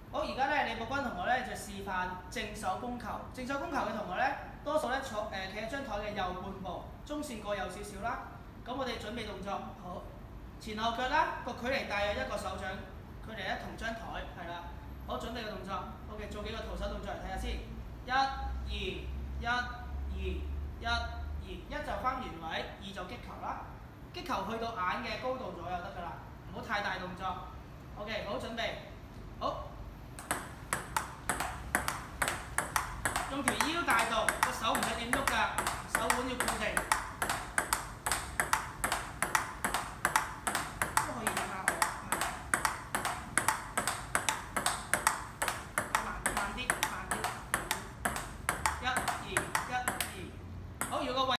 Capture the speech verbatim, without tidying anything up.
好，而家咧李寶君同學咧就示範正手攻球。正手攻球嘅同學咧，多數咧坐誒企喺張台嘅右半部，中線過右少少啦。咁我哋準備動作，好，前後腳啦，個距離大約一個手掌距離咧同張台係啦。好，準備嘅動作 ，OK， 做幾個徒手動作嚟睇下先。一、二、一、二、一、二，一就翻原位，二就擊球啦。擊球去到眼嘅高度左右得㗎啦，唔好太大動作。OK， 好，準備，好。用條腰帶動，個手唔使點喐㗎，手腕要固定。